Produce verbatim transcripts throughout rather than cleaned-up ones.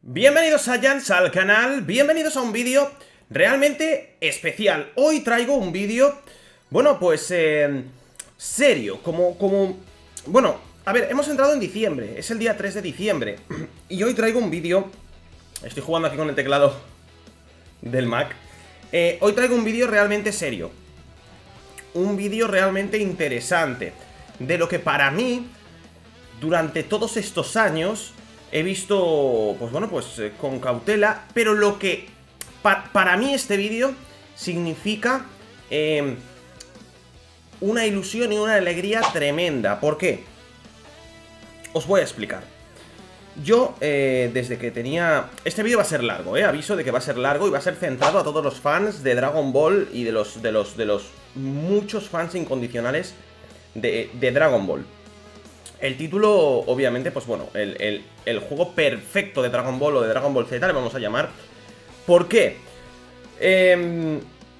Bienvenidos a Jans al canal, bienvenidos a un vídeo realmente especial. Hoy traigo un vídeo, bueno, pues, eh, serio, como, como... Bueno, a ver, hemos entrado en diciembre, es el día tres de diciembre. Y hoy traigo un vídeo, estoy jugando aquí con el teclado del Mac. eh, Hoy traigo un vídeo realmente serio, un vídeo realmente interesante, de lo que para mí, durante todos estos años... he visto, pues bueno, pues eh, con cautela, pero lo que pa para mí este vídeo significa eh, una ilusión y una alegría tremenda. ¿Por qué? Os voy a explicar. Yo, eh, desde que tenía... Este vídeo va a ser largo, eh, aviso de que va a ser largo y va a ser centrado a todos los fans de Dragon Ball y de los, de los, de los muchos fans incondicionales de, de Dragon Ball. El título, obviamente, pues bueno, el, el, el juego perfecto de Dragon Ball o de Dragon Ball Z le vamos a llamar. ¿Por qué? Eh,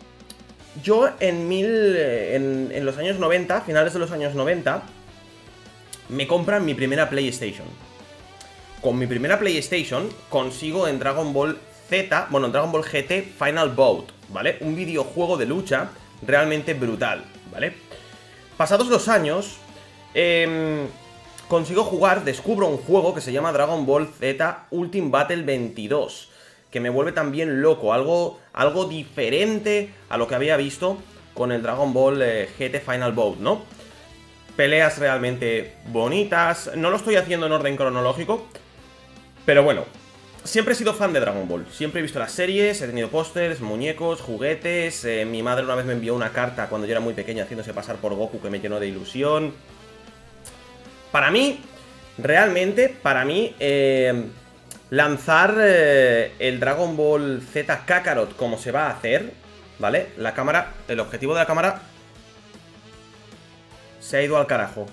yo en mil... En, en los años noventa, finales de los años noventa, me compran mi primera PlayStation. Con mi primera PlayStation consigo en Dragon Ball Z, bueno, en Dragon Ball G T Final Bout, ¿vale? Un videojuego de lucha realmente brutal, ¿vale? Pasados los años... Eh, consigo jugar, descubro un juego que se llama Dragon Ball Z Ultimate Battle veintidós, que me vuelve también loco, algo, algo diferente a lo que había visto con el Dragon Ball eh, G T Final Bout, ¿no? Peleas realmente bonitas, no lo estoy haciendo en orden cronológico, pero bueno, siempre he sido fan de Dragon Ball, siempre he visto las series, he tenido pósters, muñecos, juguetes, eh, mi madre una vez me envió una carta cuando yo era muy pequeña haciéndose pasar por Goku que me llenó de ilusión. Para mí, realmente, para mí, eh, lanzar eh, el Dragon Ball Z Kakarot como se va a hacer, ¿vale? La cámara, el objetivo de la cámara se ha ido al carajo.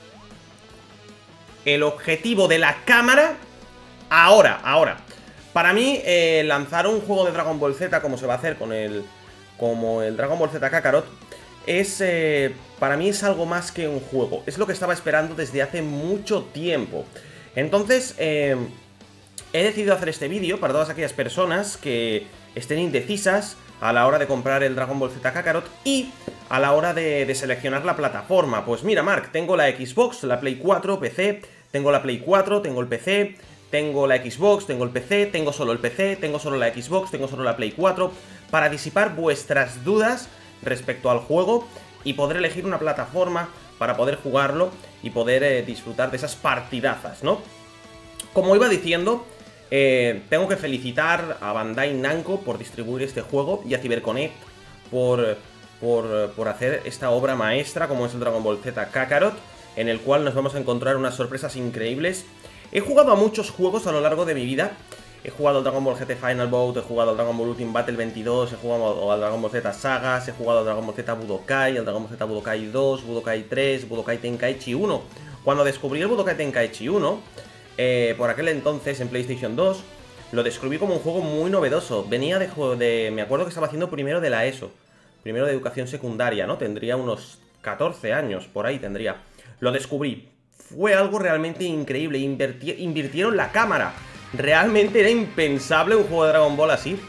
El objetivo de la cámara, ahora, ahora. Para mí, eh, lanzar un juego de Dragon Ball Z como se va a hacer con el, como el Dragon Ball Z Kakarot, es... Eh, para mí es algo más que un juego. Es lo que estaba esperando desde hace mucho tiempo. Entonces, eh, he decidido hacer este vídeo para todas aquellas personas que estén indecisas a la hora de comprar el Dragon Ball Z Kakarot y a la hora de, de seleccionar la plataforma. Pues mira, Mark, tengo la Xbox, la Play cuatro, P C, tengo la Play cuatro, tengo el P C, tengo la Xbox, tengo el P C, tengo solo el P C, tengo solo la Xbox, tengo solo la Play cuatro, para disipar vuestras dudas respecto al juego y poder elegir una plataforma para poder jugarlo y poder eh, disfrutar de esas partidazas, ¿no? Como iba diciendo, eh, tengo que felicitar a Bandai Namco por distribuir este juego y a CyberConnect por, por, por hacer esta obra maestra como es el Dragon Ball Z Kakarot, en el cual nos vamos a encontrar unas sorpresas increíbles. He jugado a muchos juegos a lo largo de mi vida. He jugado al Dragon Ball G T Final Bout, he jugado al Dragon Ball Ultimate Battle veintidós, he jugado al Dragon Ball Z Sagas, he jugado al Dragon Ball Z Budokai, al Dragon Ball Z Budokai dos, Budokai tres, Budokai Tenkaichi uno. Cuando descubrí el Budokai Tenkaichi uno, eh, por aquel entonces en PlayStation dos, lo descubrí como un juego muy novedoso. Venía de, de... me acuerdo que estaba haciendo primero de la ESO, primero de educación secundaria, ¿no? Tendría unos catorce años, por ahí tendría. Lo descubrí. Fue algo realmente increíble. Inverti... Invirtieron la cámara. Realmente era impensable un juego de Dragon Ball así.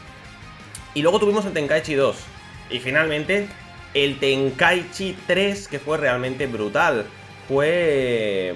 Y luego tuvimos el Tenkaichi dos. Y finalmente el Tenkaichi tres, que fue realmente brutal. Fue...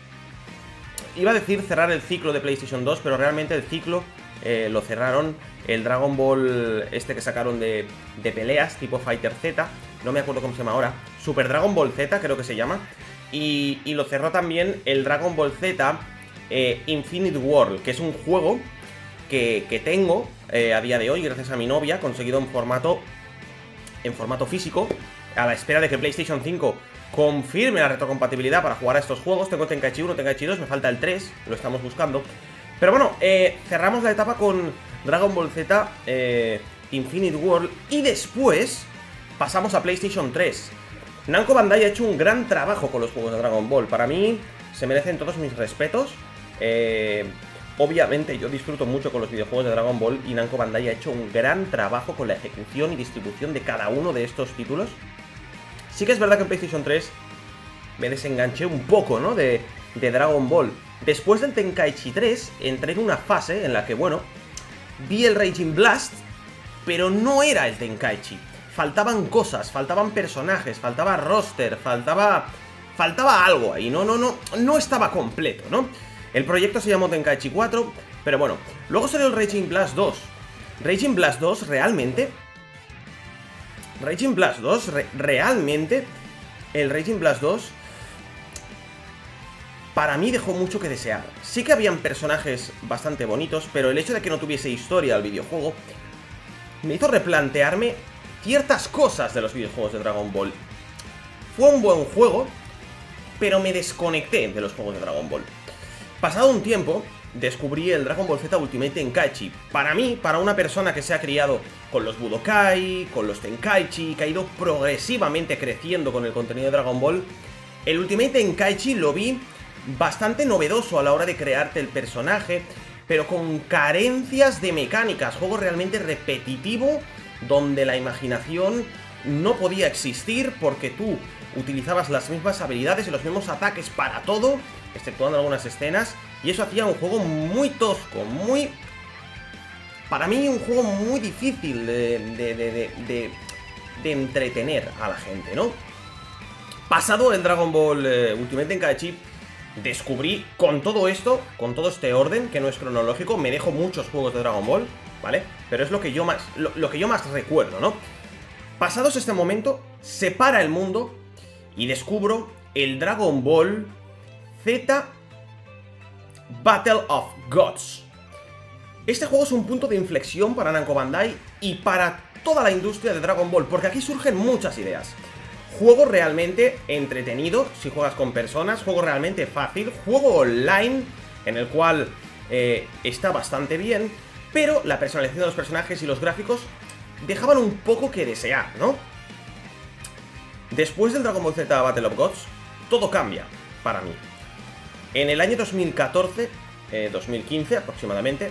iba a decir cerrar el ciclo de PlayStation dos, pero realmente el ciclo eh, lo cerraron el Dragon Ball este que sacaron de, de peleas tipo Fighter Z. No me acuerdo cómo se llama ahora. Super Dragon Ball Z creo que se llama. Y, y lo cerró también el Dragon Ball Z Eh, Infinite World, que es un juego que, que tengo eh, a día de hoy gracias a mi novia, conseguido en formato en formato físico, a la espera de que PlayStation cinco confirme la retrocompatibilidad para jugar a estos juegos. Tengo Tenkaichi uno, Tenkaichi dos, me falta el tres, lo estamos buscando. Pero bueno, eh, cerramos la etapa con Dragon Ball Z eh, Infinite World y después pasamos a PlayStation tres. Namco Bandai ha hecho un gran trabajo con los juegos de Dragon Ball. Para mí se merecen todos mis respetos. Eh, obviamente yo disfruto mucho con los videojuegos de Dragon Ball y Namco Bandai ha hecho un gran trabajo con la ejecución y distribución de cada uno de estos títulos. Sí que es verdad que en PlayStation tres me desenganché un poco, ¿no? De, de Dragon Ball. Después del Tenkaichi tres, entré en una fase en la que, bueno, vi el Raging Blast, pero no era el Tenkaichi. Faltaban cosas, faltaban personajes, faltaba roster, faltaba... Faltaba algo ahí, no, no, no, no estaba completo, ¿no? El proyecto se llamó Tenkaichi cuatro, pero bueno, luego salió el Raging Blast dos. Raging Blast dos realmente... Raging Blast dos, re realmente... El Raging Blast dos... Para mí dejó mucho que desear. Sí que habían personajes bastante bonitos, pero el hecho de que no tuviese historia al videojuego me hizo replantearme ciertas cosas de los videojuegos de Dragon Ball. Fue un buen juego, pero me desconecté de los juegos de Dragon Ball. Pasado un tiempo, descubrí el Dragon Ball Z Ultimate Tenkaichi. Para mí, para una persona que se ha criado con los Budokai, con los Tenkaichi, que ha ido progresivamente creciendo con el contenido de Dragon Ball, el Ultimate Tenkaichi lo vi bastante novedoso a la hora de crearte el personaje, pero con carencias de mecánicas. Juego realmente repetitivo, donde la imaginación no podía existir porque tú utilizabas las mismas habilidades y los mismos ataques para todo, exceptuando algunas escenas, y eso hacía un juego muy tosco, muy... Para mí un juego muy difícil de, de, de, de, de, de entretener a la gente, ¿no? Pasado el Dragon Ball eh, Ultimate Tenkaichi, descubrí con todo esto, con todo este orden, que no es cronológico, me dejo muchos juegos de Dragon Ball, ¿vale? Pero es lo que yo más, lo, lo que yo más recuerdo, ¿no? Pasados este momento, se para el mundo y descubro el Dragon Ball Z Battle of Gods. Este juego es un punto de inflexión para Namco Bandai y para toda la industria de Dragon Ball, porque aquí surgen muchas ideas. Juego realmente entretenido, si juegas con personas, juego realmente fácil, juego online, en el cual eh, está bastante bien, pero la personalización de los personajes y los gráficos dejaban un poco que desear, ¿no? Después del Dragon Ball Z Battle of Gods, todo cambia para mí. En el año dos mil catorce, eh, dos mil quince aproximadamente,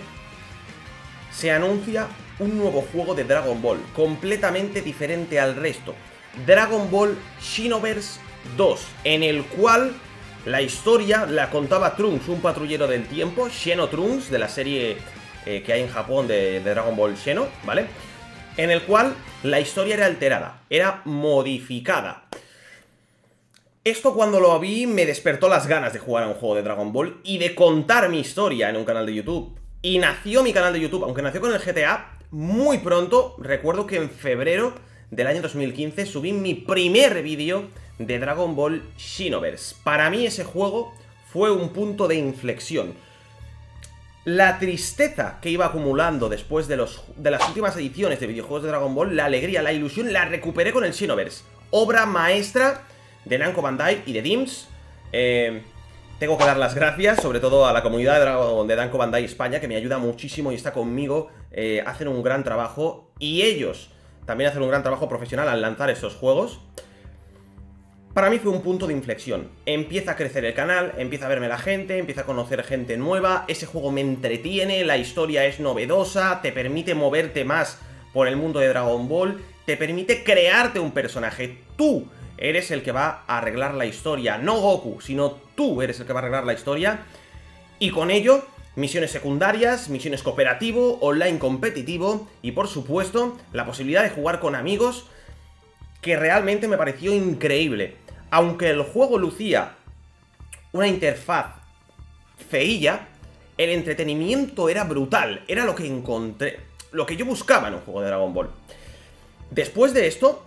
se anuncia un nuevo juego de Dragon Ball, completamente diferente al resto. Dragon Ball Xenoverse dos, en el cual la historia la contaba Trunks, un patrullero del tiempo, Xeno Trunks, de la serie eh, que hay en Japón de, de Dragon Ball Xeno, ¿vale? En el cual la historia era alterada, era modificada. Esto cuando lo vi me despertó las ganas de jugar a un juego de Dragon Ball y de contar mi historia en un canal de YouTube. Y nació mi canal de YouTube, aunque nació con el G T A, muy pronto, recuerdo que en febrero del año dos mil quince subí mi primer vídeo de Dragon Ball Xenoverse. Para mí ese juego fue un punto de inflexión. La tristeza que iba acumulando después de, los, de las últimas ediciones de videojuegos de Dragon Ball, la alegría, la ilusión, la recuperé con el Xenoverse. Obra maestra de Namco Bandai y de Dims. Eh, tengo que dar las gracias, sobre todo a la comunidad de, Dragon, de Namco Bandai España, que me ayuda muchísimo y está conmigo. Eh, hacen un gran trabajo y ellos también hacen un gran trabajo profesional al lanzar estos juegos. Para mí fue un punto de inflexión. Empieza a crecer el canal, empieza a verme la gente, empieza a conocer gente nueva, ese juego me entretiene, la historia es novedosa, te permite moverte más por el mundo de Dragon Ball, te permite crearte un personaje. Tú eres el que va a arreglar la historia, no Goku, sino tú eres el que va a arreglar la historia. Y con ello, misiones secundarias, misiones cooperativo, online competitivo y por supuesto, la posibilidad de jugar con amigos, que realmente me pareció increíble. Aunque el juego lucía una interfaz feilla, el entretenimiento era brutal. Era lo que encontré, lo que yo buscaba en un juego de Dragon Ball. Después de esto,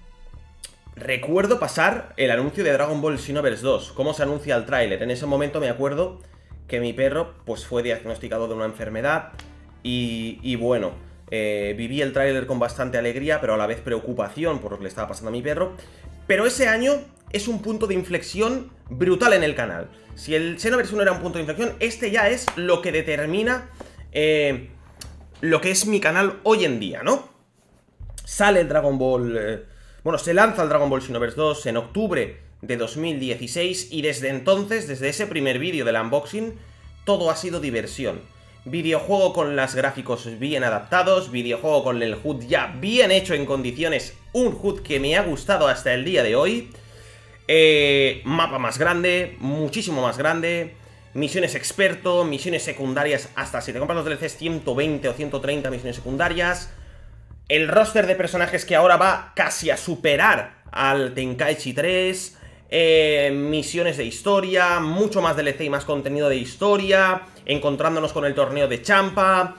recuerdo pasar el anuncio de Dragon Ball Xenoverse dos, cómo se anuncia el tráiler. En ese momento me acuerdo que mi perro pues fue diagnosticado de una enfermedad y, y bueno, eh, viví el tráiler con bastante alegría, pero a la vez preocupación por lo que le estaba pasando a mi perro. Pero ese año es un punto de inflexión brutal en el canal. Si el Xenoverse uno era un punto de inflexión, este ya es lo que determina eh, lo que es mi canal hoy en día, ¿no? Sale el Dragon Ball... Eh, bueno, se lanza el Dragon Ball Xenoverse dos en octubre de dos mil dieciséis y desde entonces, desde ese primer vídeo del unboxing, todo ha sido diversión. Videojuego con los gráficos bien adaptados, videojuego con el H U D ya bien hecho en condiciones, un H U D que me ha gustado hasta el día de hoy. Eh, mapa más grande, muchísimo más grande, misiones experto, misiones secundarias, hasta si te compras los D L Cs ciento veinte o ciento treinta misiones secundarias. El roster de personajes que ahora va casi a superar al Tenkaichi tres. Eh, misiones de historia, mucho más D L C y más contenido de historia, encontrándonos con el torneo de Champa.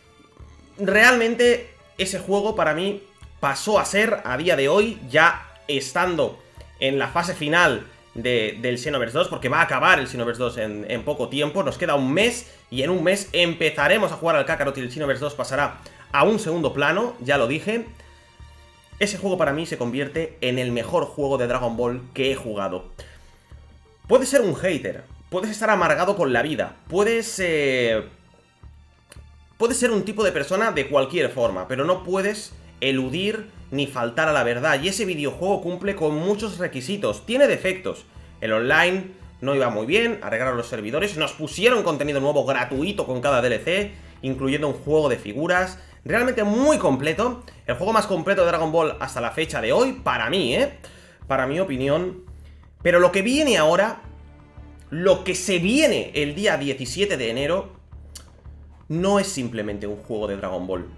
Realmente ese juego para mí pasó a ser, a día de hoy, ya estando en la fase final de, del Xenoverse dos, porque va a acabar el Xenoverse dos en, en poco tiempo, nos queda un mes, y en un mes empezaremos a jugar al Kakarot y el Xenoverse dos pasará a un segundo plano, ya lo dije. Ese juego para mí se convierte en el mejor juego de Dragon Ball que he jugado. Puedes ser un hater, puedes estar amargado con la vida, puedes... Eh, puedes ser un tipo de persona de cualquier forma, pero no puedes eludir ni faltar a la verdad. Y ese videojuego cumple con muchos requisitos. Tiene defectos. El online no iba muy bien, arreglaron los servidores, nos pusieron contenido nuevo gratuito con cada D L C, incluyendo un juego de figuras. Realmente muy completo. El juego más completo de Dragon Ball hasta la fecha de hoy, para mí, ¿eh? Para mi opinión. Pero lo que viene ahora, lo que se viene el día diecisiete de enero, no es simplemente un juego de Dragon Ball.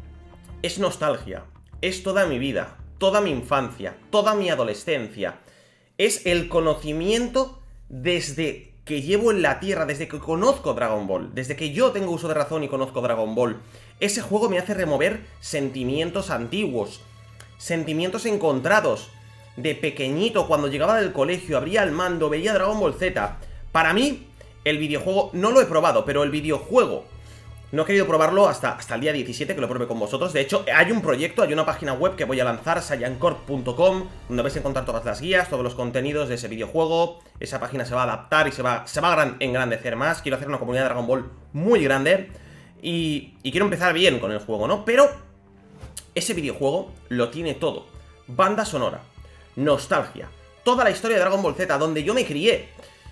Es nostalgia. Es toda mi vida, toda mi infancia, toda mi adolescencia. Es el conocimiento desde que llevo en la tierra, desde que conozco Dragon Ball, desde que yo tengo uso de razón y conozco Dragon Ball. Ese juego me hace remover sentimientos antiguos, sentimientos encontrados. De pequeñito, cuando llegaba del colegio, abría el mando, veía Dragon Ball Z. Para mí, el videojuego, no lo he probado, pero el videojuego, no he querido probarlo hasta, hasta el día diecisiete, que lo pruebe con vosotros. De hecho, hay un proyecto, hay una página web que voy a lanzar, saiyancorp punto com, donde vais a encontrar todas las guías, todos los contenidos de ese videojuego. Esa página se va a adaptar y se va, se va a gran, engrandecer más. Quiero hacer una comunidad de Dragon Ball muy grande. Y, y quiero empezar bien con el juego, ¿no? Pero ese videojuego lo tiene todo. Banda sonora, nostalgia, toda la historia de Dragon Ball Z, donde yo me crié.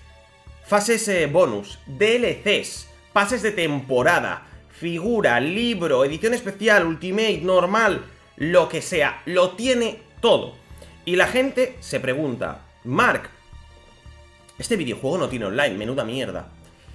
Fases eh, bonus, D L Cs, pases de temporada, figura, libro, edición especial, ultimate, normal, lo que sea, lo tiene todo. Y la gente se pregunta, Mark, este videojuego no tiene online, menuda mierda.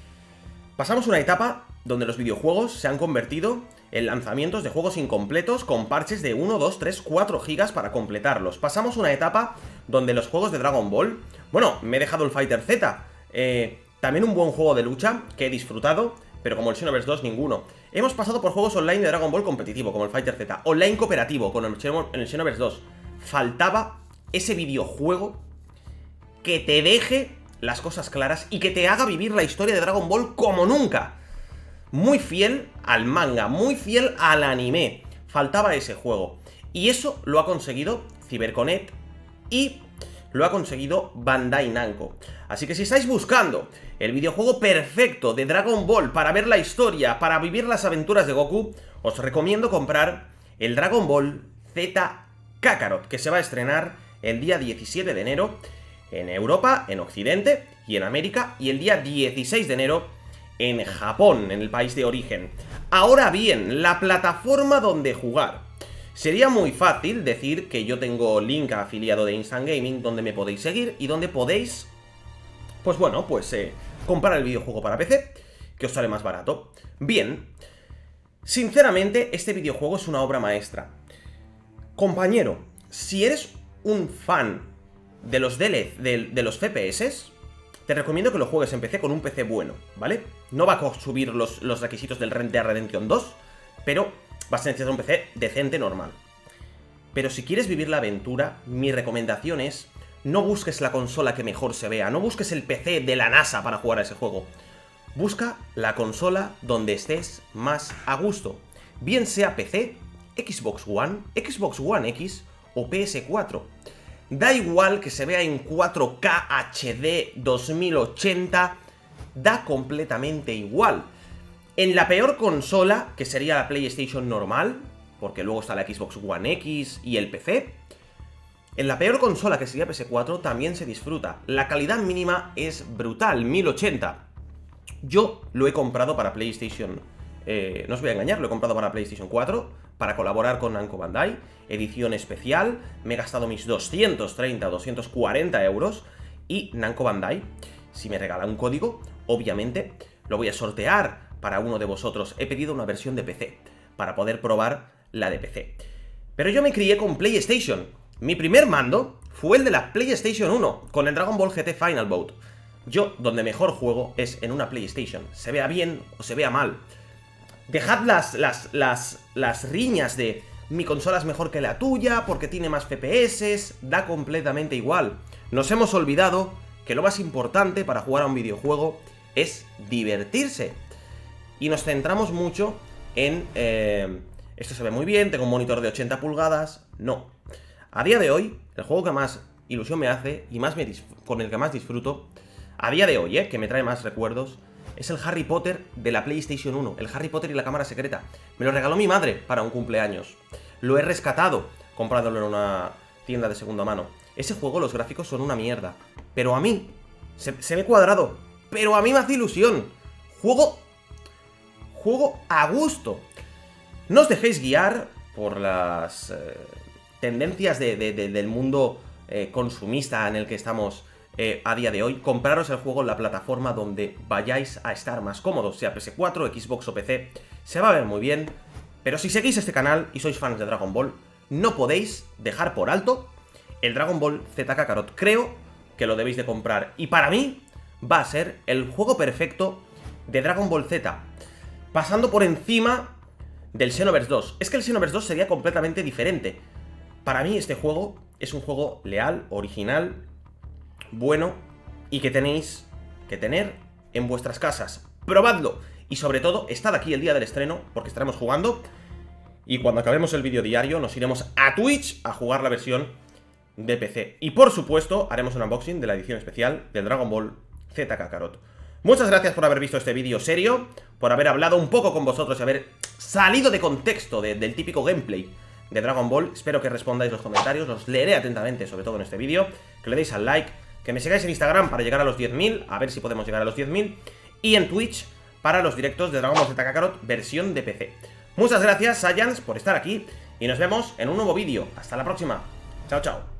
Pasamos una etapa donde los videojuegos se han convertido en lanzamientos de juegos incompletos con parches de uno, dos, tres, cuatro gigas para completarlos. Pasamos una etapa donde los juegos de Dragon Ball, bueno, me he dejado el Fighter Z, eh... también un buen juego de lucha que he disfrutado, pero como el Xenoverse dos, ninguno. Hemos pasado por juegos online de Dragon Ball competitivo, como el Fighter Z. Online cooperativo, con el, el Xenoverse dos. Faltaba ese videojuego que te deje las cosas claras y que te haga vivir la historia de Dragon Ball como nunca. Muy fiel al manga, muy fiel al anime. Faltaba ese juego. Y eso lo ha conseguido CyberConnect y lo ha conseguido Bandai Namco. Así que si estáis buscando el videojuego perfecto de Dragon Ball para ver la historia, para vivir las aventuras de Goku, os recomiendo comprar el Dragon Ball Z Kakarot, que se va a estrenar el día diecisiete de enero en Europa, en Occidente y en América, y el día dieciséis de enero en Japón, en el país de origen. Ahora bien, la plataforma donde jugar. Sería muy fácil decir que yo tengo link afiliado de Instant Gaming, donde me podéis seguir y donde podéis, pues bueno, pues eh, comprar el videojuego para P C, que os sale más barato. Bien, sinceramente, este videojuego es una obra maestra. Compañero, si eres un fan de los D L C, de, de los F P S, te recomiendo que lo juegues en P C con un P C bueno, ¿vale? No va a subir los, los requisitos del Red Dead Redemption dos, pero vas a necesitar un P C decente, normal. Pero si quieres vivir la aventura, mi recomendación es: no busques la consola que mejor se vea, no busques el P C de la NASA para jugar a ese juego. Busca la consola donde estés más a gusto, bien sea P C, Xbox One, Xbox One X o P S cuatro. Da igual que se vea en cuatro K H D dos mil ochenta, da completamente igual. En la peor consola, que sería la PlayStation normal, porque luego está la Xbox One X y el P C, en la peor consola, que sería P S cuatro, también se disfruta. La calidad mínima es brutal, mil ochenta. Yo lo he comprado para PlayStation, eh, no os voy a engañar, lo he comprado para PlayStation cuatro, para colaborar con Namco Bandai, edición especial. Me he gastado mis doscientos treinta o doscientos cuarenta euros y Namco Bandai Si me regala un código, obviamente lo voy a sortear para uno de vosotros. He pedido una versión de P C para poder probar la de P C. Pero yo me crié con PlayStation. Mi primer mando fue el de la PlayStation uno, con el Dragon Ball G T Final Bout. Yo, donde mejor juego es en una PlayStation. Se vea bien o se vea mal. Dejad las, las, las, las riñas de mi consola es mejor que la tuya porque tiene más F P S. Da completamente igual. Nos hemos olvidado que lo más importante para jugar a un videojuego es divertirse. Y nos centramos mucho en... Eh, esto se ve muy bien, tengo un monitor de ochenta pulgadas. No. A día de hoy, el juego que más ilusión me hace y más me con el que más disfruto, a día de hoy, eh, que me trae más recuerdos, es el Harry Potter de la PlayStation uno. El Harry Potter y la cámara secreta. Me lo regaló mi madre para un cumpleaños. Lo he rescatado comprándolo en una tienda de segunda mano. Ese juego, los gráficos son una mierda. Pero a mí, se, se ve cuadrado, pero a mí me hace ilusión. Juego... Juego a gusto. No os dejéis guiar por las eh, tendencias de, de, de, del mundo eh, consumista en el que estamos eh, a día de hoy. Compraros el juego en la plataforma donde vayáis a estar más cómodos, sea P S cuatro, Xbox o P C. Se va a ver muy bien. Pero si seguís este canal y sois fans de Dragon Ball, no podéis dejar por alto el Dragon Ball Z Kakarot. Creo que lo debéis de comprar. Y para mí va a ser el juego perfecto de Dragon Ball Z. Pasando por encima del Xenoverse dos. Es que el Xenoverse dos sería completamente diferente. Para mí este juego es un juego leal, original, bueno, y que tenéis que tener en vuestras casas. Probadlo. Y sobre todo, estad aquí el día del estreno, porque estaremos jugando. Y cuando acabemos el vídeo diario, nos iremos a Twitch a jugar la versión de P C. Y por supuesto, haremos un unboxing de la edición especial del Dragon Ball Z Kakarot. Muchas gracias por haber visto este vídeo serio, por haber hablado un poco con vosotros y haber salido de contexto de, del típico gameplay de Dragon Ball. Espero que respondáis los comentarios, los leeré atentamente, sobre todo en este vídeo. Que le deis al like, que me sigáis en Instagram para llegar a los diez mil, a ver si podemos llegar a los diez mil. Y en Twitch para los directos de Dragon Ball Z Kakarot versión de P C. Muchas gracias, Saiyans, por estar aquí y nos vemos en un nuevo vídeo. Hasta la próxima. Chao, chao.